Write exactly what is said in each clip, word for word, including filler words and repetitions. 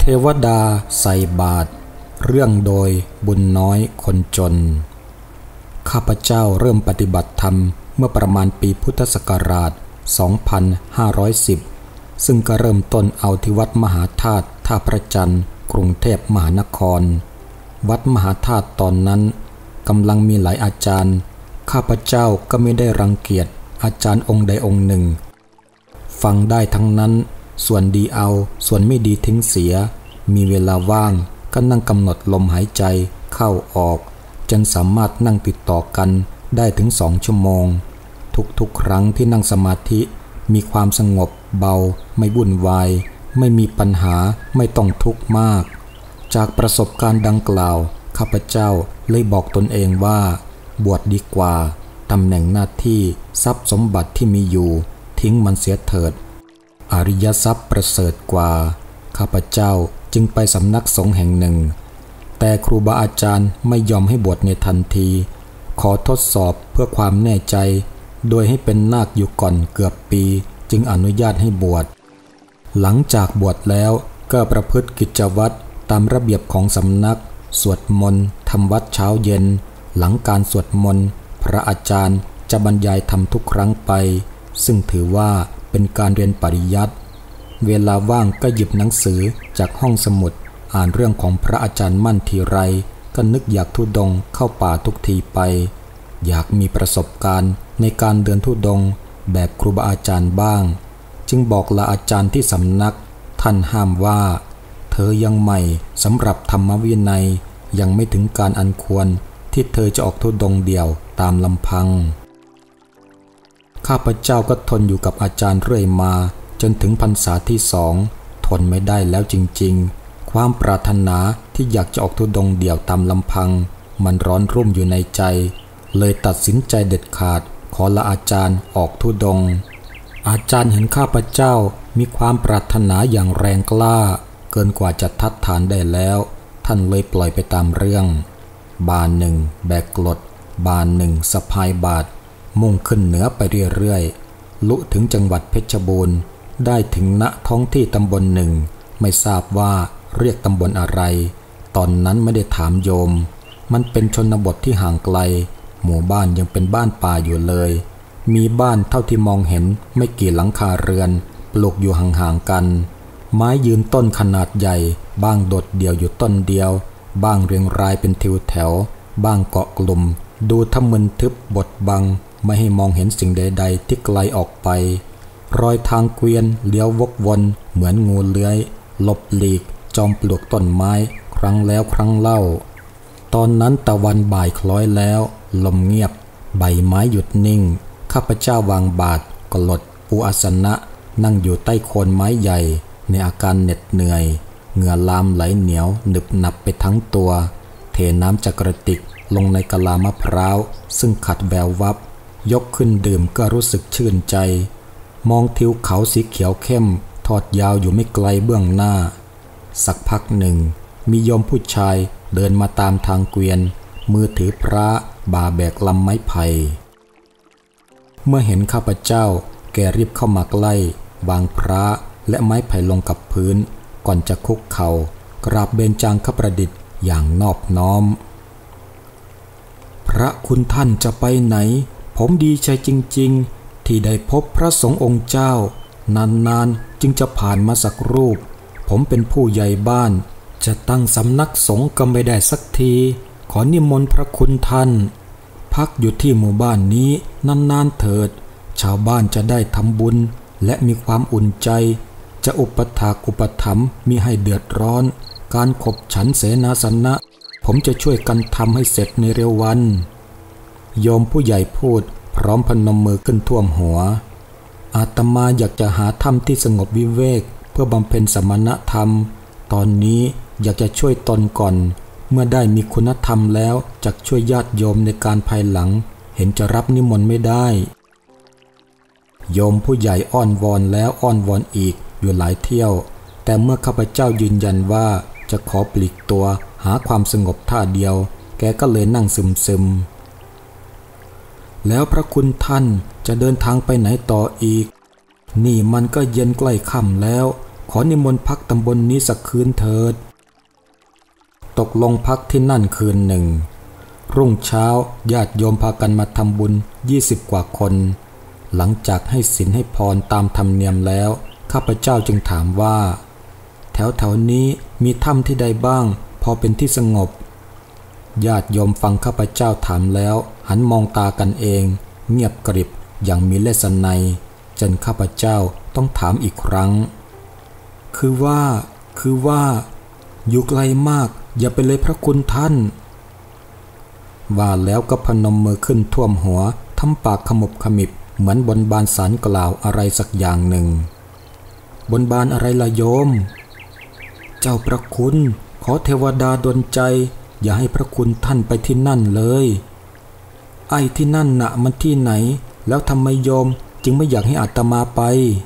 เทวดาใส่บาตรเรื่องโดยบุญน้อยคนจนข้าพเจ้าเริ่มปฏิบัติธรรมเมื่อประมาณปีพุทธศักราช สองพันห้าร้อยสิบ ซึ่งก็เริ่มต้นเอาที่วัดมหาธาตุท่าพระจันทร์กรุงเทพมหานครวัดมหาธาตุตอนนั้นกำลังมีหลายอาจารย์ข้าพเจ้าก็ไม่ได้รังเกียจอาจารย์องค์ใดองค์หนึ่งฟังได้ทั้งนั้นส่วนดีเอาส่วนไม่ดีทิ้งเสียมีเวลาว่างก็นั่งกำหนดลมหายใจเข้าออกจนสามารถนั่งติดต่อกันได้ถึงสองชั่วโมงทุกๆครั้งที่นั่งสมาธิมีความสงบเบาไม่วุ่นวายไม่มีปัญหาไม่ต้องทุกข์มากจากประสบการณ์ดังกล่าวข้าพเจ้าเลยบอกตนเองว่าบวชดีกว่าตำแหน่งหน้าที่ทรัพย์สมบัติที่มีอยู่ทิ้งมันเสียเถิดอริยทรัพย์ประเสริฐกว่าข้าพเจ้าจึงไปสำนักสงฆ์แห่งหนึ่งแต่ครูบาอาจารย์ไม่ยอมให้บวชในทันทีขอทดสอบเพื่อความแน่ใจโดยให้เป็นนาคอยู่ก่อนเกือบปีจึงอนุญาตให้บวชหลังจากบวชแล้วก็ประพฤติกิจวัตรตามระเบียบของสำนักสวดมนต์ทำวัดเช้าเย็นหลังการสวดมนต์พระอาจารย์จะบรรยายธรรมทุกครั้งไปซึ่งถือว่าเป็นการเรียนปริยัติเวลาว่างก็หยิบหนังสือจากห้องสมุดอ่านเรื่องของพระอาจารย์มั่นทีไรก็นึกอยากธุดงค์เข้าป่าทุกทีไปอยากมีประสบการณ์ในการเดินธุดงค์แบบครูบาอาจารย์บ้างจึงบอกลาอาจารย์ที่สำนักท่านห้ามว่าเธอยังใหม่สำหรับธรรมวินัยยังไม่ถึงการอันควรที่เธอจะออกธุดงค์เดี่ยวตามลำพังข้าพเจ้าก็ทนอยู่กับอาจารย์เรื่อยมาจนถึงพรรษาที่สองทนไม่ได้แล้วจริงๆความปรารถนาที่อยากจะออกธุดงค์เดี่ยวตามลำพังมันร้อนรุ่มอยู่ในใจเลยตัดสินใจเด็ดขาดขอลาอาจารย์ออกธุดงค์อาจารย์เห็นข้าพเจ้ามีความปรารถนาอย่างแรงกล้าเกินกว่าจะทัดทานได้แล้วท่านเลยปล่อยไปตามเรื่องบานหนึ่งแบกกรดบานหนึ่งสะพายบาตรมุ่งขึ้นเหนือไปเรื่อยๆลุถึงจังหวัดเพชรบูรณ์ได้ถึงณท้องที่ตำบลหนึ่งไม่ทราบว่าเรียกตำบลอะไรตอนนั้นไม่ได้ถามโยมมันเป็นชนบทที่ห่างไกลหมู่บ้านยังเป็นบ้านป่าอยู่เลยมีบ้านเท่าที่มองเห็นไม่กี่หลังคาเรือนปลูกอยู่ห่างๆกันไม้ยืนต้นขนาดใหญ่บ้างโดดเดี่ยวอยู่ต้นเดียวบ้างเรียงรายเป็นทิวแถวบ้างเกาะกลุ่มดูทำมึนทึบบดบังไม่ให้มองเห็นสิ่งใดๆที่ไกลออกไปรอยทางเกวียนเลี้ยววกวนเหมือนงูเลื้อยหลบหลีกจอมปลวกต้นไม้ครั้งแล้วครั้งเล่าตอนนั้นตะวันบ่ายคล้อยแล้วลมเงียบใบไม้หยุดนิ่งข้าพเจ้าวางบาตรกลดปูอาสนะนั่งอยู่ใต้โคนไม้ใหญ่ในอาการเหน็ดเหนื่อยเหงื่อลามไหลเหนียวหนึบหนับไปทั้งตัวเทน้ำจากกระติกลงในกะลามะพร้าวซึ่งขัดแวววับยกขึ้นดื่มก็รู้สึกชื่นใจมองทิวเขาสีเขียวเข้มทอดยาวอยู่ไม่ไกลเบื้องหน้าสักพักหนึ่งมีโยมผู้ชายเดินมาตามทางเกวียนมือถือพระบ่าแบกลำไม้ไผ่เมื่อเห็นข้าพเจ้าแกรีบเข้ามาใกล้วางพระและไม้ไผ่ลงกับพื้นก่อนจะคุกเข่ากราบเบญจางคประดิษฐ์อย่างนอบน้อมพระคุณท่านจะไปไหนผมดีใจจริงๆที่ได้พบพระสงฆ์องค์เจ้านานๆจึงจะผ่านมาสักรูปผมเป็นผู้ใหญ่บ้านจะตั้งสำนักสงฆ์ก็ไม่ได้สักทีขอนิมนต์พระคุณท่านพักอยู่ที่หมู่บ้านนี้นานๆเถิดชาวบ้านจะได้ทำบุญและมีความอุ่นใจจะอุปถากอุปถัมภ์มิให้เดือดร้อนการขบฉันเสนาสนะผมจะช่วยกันทำให้เสร็จในเร็ววันโยมผู้ใหญ่พูดพร้อมพนมมือขึ้นท่วมหัวอาตมาอยากจะหาถ้ำที่สงบวิเวกเพื่อบำเพ็ญสมณธรรมตอนนี้อยากจะช่วยตนก่อนเมื่อได้มีคุณธรรมแล้วจักช่วยญาติโยมในการภายหลังเห็นจะรับนิมนต์ไม่ได้โยมผู้ใหญ่อ้อนวอนแล้วอ้อนวอนอีกอยู่หลายเที่ยวแต่เมื่อข้าพเจ้ายืนยันว่าจะขอปลีกตัวหาความสงบท่าเดียวแกก็เลยนั่งซึมซึมแล้วพระคุณท่านจะเดินทางไปไหนต่ออีกนี่มันก็เย็นใกล้ค่ำแล้วขอนิมนต์พักตำบลนนี้สักคืนเถิดตกลงพักที่นั่นคืนหนึ่งรุ่งเช้าญาติโยมพากันมาทำบุญยี่สิบกว่าคนหลังจากให้ศีลให้พรตามธรรมเนียมแล้วข้าพเจ้าจึงถามว่าแถวแถวนี้มีถ้ำที่ใดบ้างพอเป็นที่สงบญาติโยมฟังข้าพเจ้าถามแล้วหันมองตากันเองเงียบกริบอย่างมีเลสไนจนข้าพเจ้าต้องถามอีกครั้งคือว่าคือว่าอยู่ไกลมากอย่าไปเลยพระคุณท่านว่าแล้วก็พนมมือขึ้นท่วมหัวทำปากขมุบขมิบเหมือนบนบานสารกล่าวอะไรสักอย่างหนึ่งบนบานอะไรล่ะโยมเจ้าพระคุณขอเทวดาดลใจอย่าให้พระคุณท่านไปที่นั่นเลยไอ้ที่นั่นน่ะมันที่ไหนแล้วทำไมโยมจึงไม่อยากให้อาตมาไป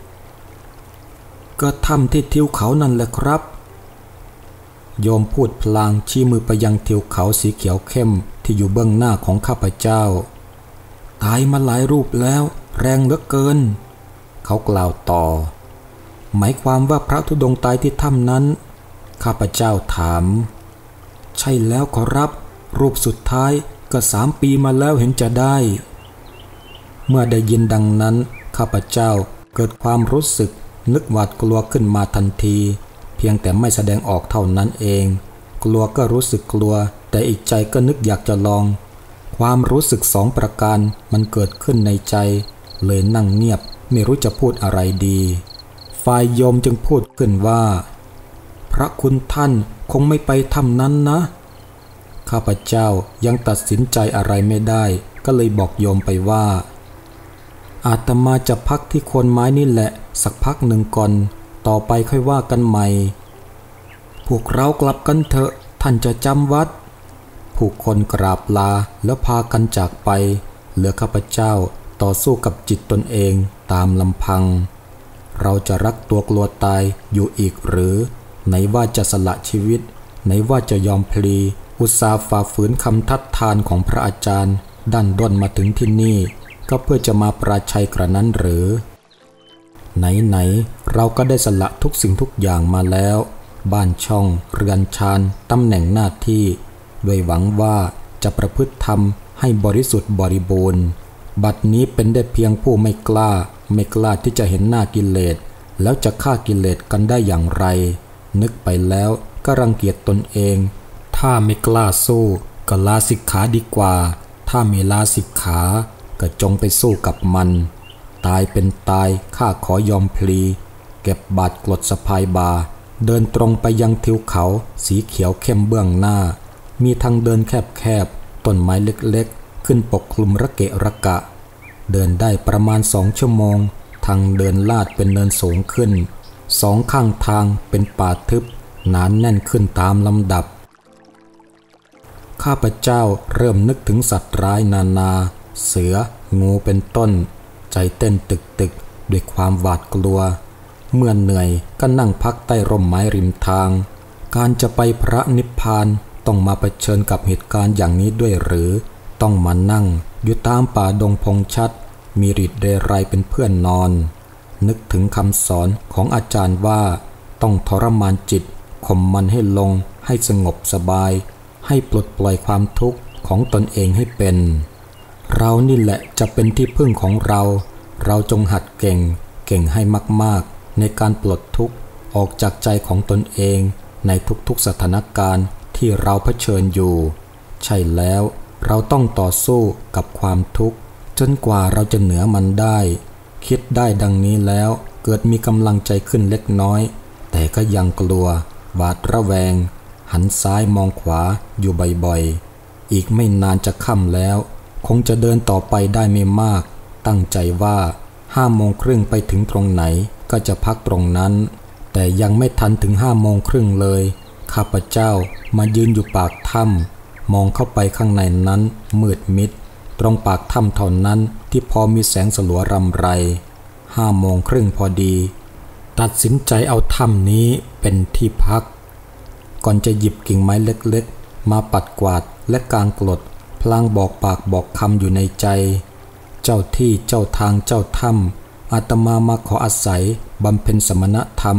ก็ถ้ำที่ทิวเขานั่นแหละครับโยมพูดพลางชี้มือไปยังทิวเขาสีเขียวเข้มที่อยู่เบื้องหน้าของข้าพเจ้าตายมาหลายรูปแล้วแรงเหลือเกินเขากล่าวต่อหมายความว่าพระธุดงค์ตายที่ถ้ำนั้นข้าพเจ้าถามใช่แล้วขอรับรูปสุดท้ายก็สามปีมาแล้วเห็นจะได้เมื่อได้ยินดังนั้นข้าพเจ้าเกิดความรู้สึกนึกหวาดกลัวขึ้นมาทันทีเพียงแต่ไม่แสดงออกเท่านั้นเองกลัวก็รู้สึกกลัวแต่อีกใจก็นึกอยากจะลองความรู้สึกสองประการมันเกิดขึ้นในใจเลยนั่งเงียบไม่รู้จะพูดอะไรดีฝ่ายโยมจึงพูดขึ้นว่าพระคุณท่านคงไม่ไปถ้ำนั้นนะข้าพเจ้ายังตัดสินใจอะไรไม่ได้ก็เลยบอกโยมไปว่าอาตมาจะพักที่โคนไม้นี่แหละสักพักหนึ่งก่อนต่อไปค่อยว่ากันใหม่พวกเรากลับกันเถอะท่านจะจำวัดผู้คนกราบลาแล้วพากันจากไปเหลือข้าพเจ้าต่อสู้กับจิตตนเองตามลำพังเราจะรักตัวกลัวตายอยู่อีกหรือไหนว่าจะสละชีวิตไหนว่าจะยอมพลีอุตส่าห์ฝ่าฝืนคำทัดทานของพระอาจารย์ดันด้นมาถึงที่นี่ก็เพื่อจะมาปราชัยกระนั้นหรือไหนๆเราก็ได้สละทุกสิ่งทุกอย่างมาแล้วบ้านช่องเรือนชานตำแหน่งหน้าที่ด้วยหวังว่าจะประพฤติธรรมให้บริสุทธิ์บริบูรณ์บัดนี้เป็นได้เพียงผู้ไม่กล้าไม่กล้าที่จะเห็นหน้ากิเลสแล้วจะฆ่ากิเลสกันได้อย่างไรนึกไปแล้วก็รังเกียจตนเองถ้าไม่กล้าสู้ก็ลาสิกขาดีกว่าถ้าไม่ลาสิกขาก็จงไปสู้กับมันตายเป็นตายข้าขอยอมพลีเก็บบาดกลดสะพายบาเดินตรงไปยังทิวเขาสีเขียวเข้มเบื้องหน้ามีทางเดินแคบๆต้นไม้เล็กๆขึ้นปกคลุมระเกะระกะเดินได้ประมาณสองชั่วโมงทางเดินลาดเป็นเนินสูงขึ้นสองข้างทางเป็นป่าทึบหนาแน่นขึ้นตามลำดับข้าพเจ้าเริ่มนึกถึงสัตว์ร้ายนานาเสืองูเป็นต้นใจเต้นตึกๆด้วยความหวาดกลัวเมื่อเหนื่อยก็นั่งพักใต้ร่มไม้ริมทางการจะไปพระนิพพานต้องมาเผชิญกับเหตุการณ์อย่างนี้ด้วยหรือต้องมานั่งอยู่ตามป่าดงพงชัดมีฤทธิ์เรไรเป็นเพื่อนนอนนึกถึงคำสอนของอาจารย์ว่าต้องทรมานจิตข่มมันให้ลงให้สงบสบายให้ปลดปล่อยความทุกข์ของตนเองให้เป็นเรานี่แหละจะเป็นที่พึ่งของเราเราจงหัดเก่งเก่งให้มากๆในการปลดทุกข์ออกจากใจของตนเองในทุกๆสถานการณ์ที่เราเผชิญอยู่ใช่แล้วเราต้องต่อสู้กับความทุกข์จนกว่าเราจะเหนือมันได้คิดได้ดังนี้แล้วเกิดมีกำลังใจขึ้นเล็กน้อยแต่ก็ยังกลัวหวาดระแวงหันซ้ายมองขวาอยู่บ่อยๆอีกไม่นานจะค่ำแล้วคงจะเดินต่อไปได้ไม่มากตั้งใจว่าห้าโมงครึ่งไปถึงตรงไหนก็จะพักตรงนั้นแต่ยังไม่ทันถึงห้าโมงครึ่งเลยข้าพเจ้ามายืนอยู่ปากถ้ำมองเข้าไปข้างในนั้นมืดมิดตรงปากถ้ำเท่านั้นที่พอมีแสงสลัวรำไรห้าโมงครึ่งพอดีตัดสินใจเอาถ้ำนี้เป็นที่พักก่อนจะหยิบกิ่งไม้เล็กๆมาปัดกวาดและกางกรดพลางบอกปากบอกคำอยู่ในใจเจ้าที่เจ้าทางเจ้าถ้ำอาตมามาขออาศัยบำเพ็ญสมณธรรม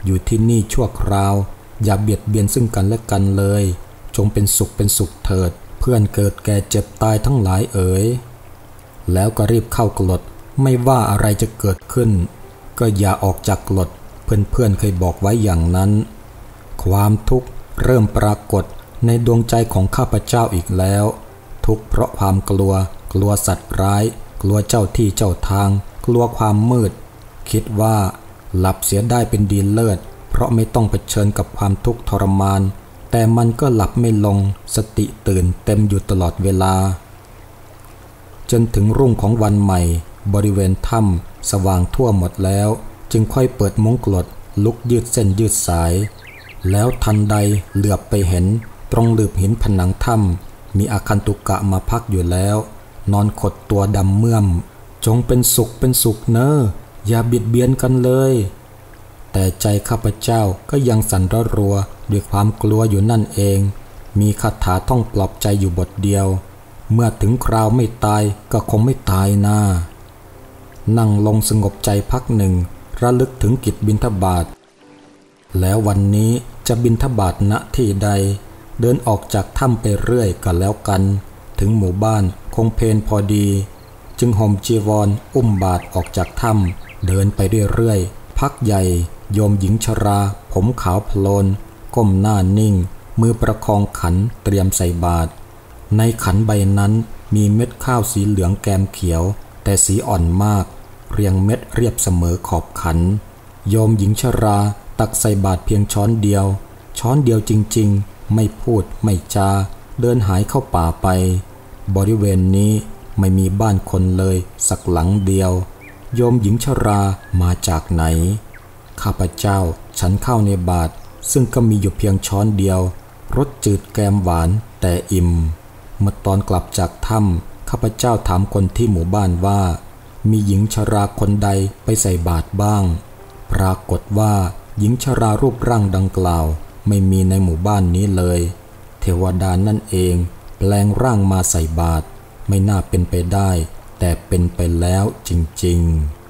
อยู่ที่นี่ชั่วคราวอย่าเบียดเบียนซึ่งกันและกันเลยจงเป็นสุขเป็นสุขเถิดเพื่อนเกิดแก่เจ็บตายทั้งหลายเอ๋ยแล้วก็รีบเข้ากรดไม่ว่าอะไรจะเกิดขึ้นก็อย่าออกจากกรดเพื่อนๆเคยบอกไว้อย่างนั้นความทุกข์เริ่มปรากฏในดวงใจของข้าพเจ้าอีกแล้วทุกข์เพราะความกลัวกลัวสัตว์ร้ายกลัวเจ้าที่เจ้าทางกลัวความมืดคิดว่าหลับเสียได้เป็นดีเลิศเพราะไม่ต้องเผชิญกับความทุกข์ทรมานแต่มันก็หลับไม่ลงสติตื่นเต็มอยู่ตลอดเวลาจนถึงรุ่งของวันใหม่บริเวณถ้ำสว่างทั่วหมดแล้วจึงค่อยเปิดมุ้งกรดลุกยืดเส้นยืดสายแล้วทันใดเหลือบไปเห็นตรงหลืบหินผนังถ้ำมีอาคันตุกะมาพักอยู่แล้วนอนขดตัวดำเมื่อมจงเป็นสุขเป็นสุขเนอะอย่าบิดเบียนกันเลยแต่ใจข้าพเจ้าก็ยังสั่นระรัวด้วยความกลัวอยู่นั่นเองมีคาถาท่องปลอบใจอยู่บทเดียวเมื่อถึงคราวไม่ตายก็คงไม่ตายนานั่งลงสงบใจพักหนึ่งระลึกถึงกิจบิณฑบาตแล้ววันนี้จะบิณฑบาตณที่ใดเดินออกจากถ้ำไปเรื่อยก็แล้วกันถึงหมู่บ้านคงเพลพอดีจึงห่มจีวรอุ้มบาตรออกจากถ้ำเดินไปเรื่อยๆพักใหญ่โยมหญิงชราผมขาวโพลนก้มหน้านิ่งมือประคองขันเตรียมใส่บาตรในขันใบนั้นมีเม็ดข้าวสีเหลืองแกมเขียวแต่สีอ่อนมากเรียงเม็ดเรียบเสมอขอบขันโยมหญิงชราตักใส่บาตรเพียงช้อนเดียวช้อนเดียวจริงๆไม่พูดไม่จาเดินหายเข้าป่าไปบริเวณนี้ไม่มีบ้านคนเลยสักหลังเดียวโยมหญิงชรามาจากไหนข้าพเจ้าฉันเข้าในบาตรซึ่งก็มีอยู่เพียงช้อนเดียวรสจืดแกมหวานแต่อิ่มเมื่อตอนกลับจากถ้ำข้าพเจ้าถามคนที่หมู่บ้านว่ามีหญิงชราคนใดไปใส่บาตรบ้างปรากฏว่าหญิงชรารูปร่างดังกล่าวไม่มีในหมู่บ้านนี้เลยเทวดานั่นเองแปลงร่างมาใส่บาตรไม่น่าเป็นไปได้แต่เป็นไปแล้วจริงๆ